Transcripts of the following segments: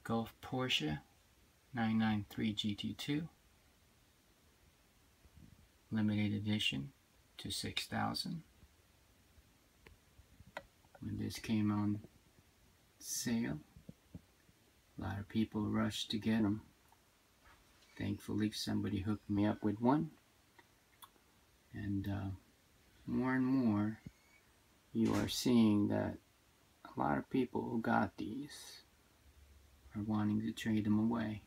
Gulf Porsche 993 GT2 limited edition to 6,000. When this came on sale, a lot of people rushed to get them. Thankfully somebody hooked me up with one, and more and more you are seeing that a lot of people who got these are wanting to trade them away.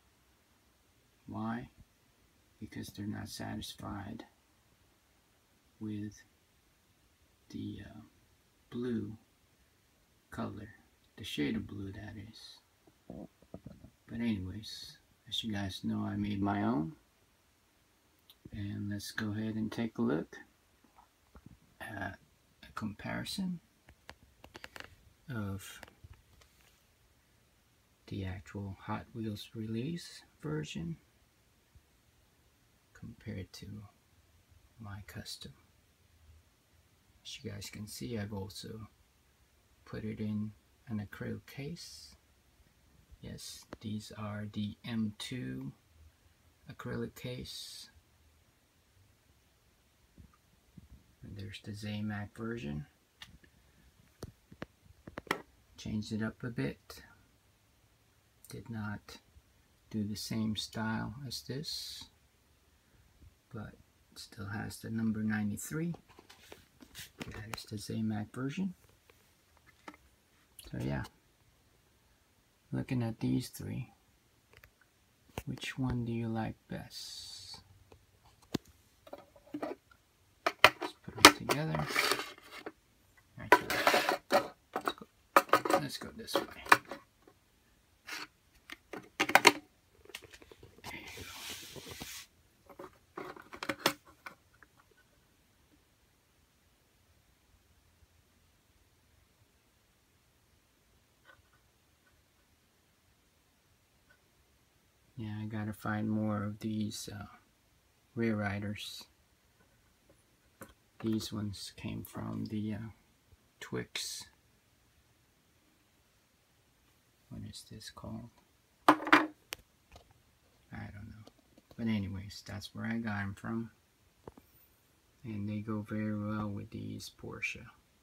Why? Because they're not satisfied with the blue color, the shade of blue that is. But anyways, as you guys know, I made my own, and let's go ahead and take a look at a comparison of the actual Hot Wheels release version compared to my custom. As you guys can see, I've also put it in an acrylic case. Yes, these are the M2 acrylic case. And there's the Zamac version. Changed it up a bit. Did not do the same style as this, but it still has the number 93. That is the Zamac version. So yeah, looking at these three, which one do you like best? Let's put them together. Actually, let's go this way. Yeah, I gotta find more of these rear riders. These ones came from the Twix. What is this called? I don't know. But anyways, that's where I got them from. And they go very well with these Porsche.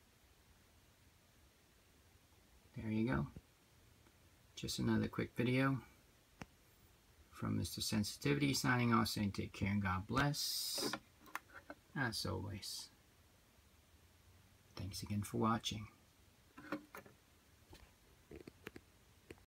There you go. Just another quick video from Mr. Sensitivity, signing off, saying take care and God bless. As always, thanks again for watching.